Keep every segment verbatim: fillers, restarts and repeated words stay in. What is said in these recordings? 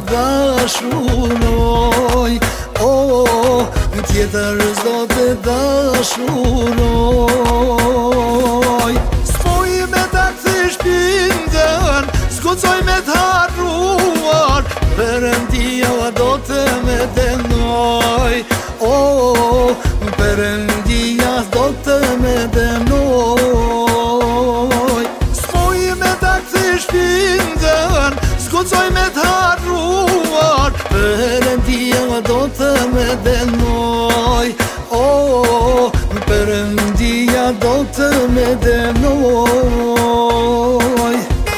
dashuroj, o, tjetër s'do të dashuroj. S'poj me ta kthy shpindën, s'guxoj me t'harruar, Perëndia do të me dënoj, o, Perëndia do të me dënoj. S'poj me ta kthy shpindën, s'guxoj me t'harruar, Perëndia do të me dënoj, o, Perëndia do të me dënoj.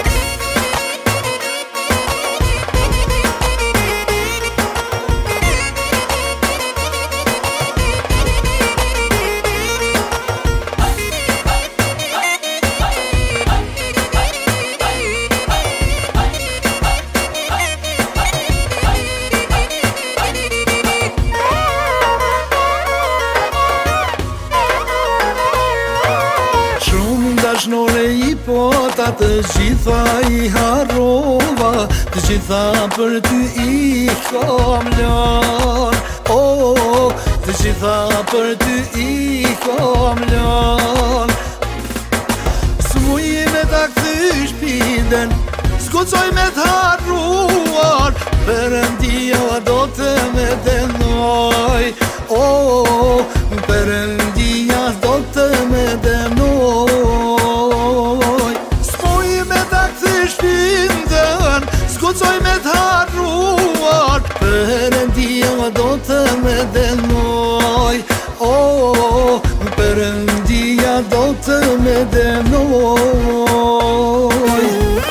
Dashnore i pota të gjitha i harrova, të gjitha për ty i kam lën, o, të gjitha për ty i kam lën. S'muj me ta kthy shpindën, s'guxoj me t'harruar, Perëndia do të me dënoj, o, Perëndia do të me dënoj. S'muj me ta kthy shpindën, s'guxoj me t'harruar, Perëndia do të me dënoj, o, Perëndia do të me dënoj.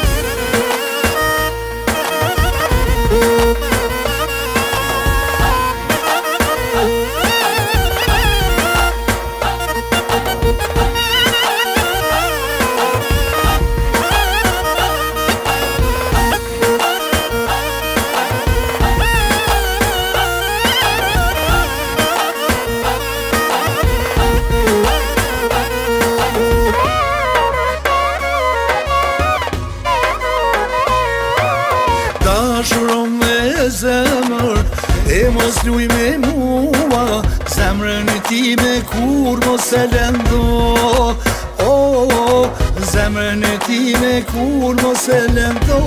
Dashuro me zemër, e mos luj me mua, zemrën e time kur mos e lëndo, o, zemrën e time kur mos e lëndo.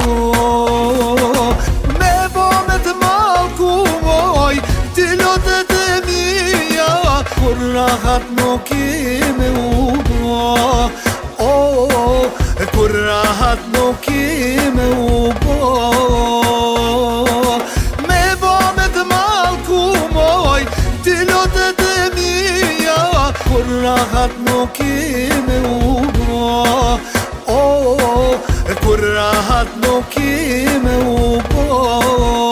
Me bo me të mallkuoj, ti lotët e mia, kur rahat nuk keme u bo, o, kur rahat nuk keme u bo. Me bo me të mallkuoj, ti lotët e mia, kur rahat nuk keme u bo, o, kur rahat nuk keme u bo.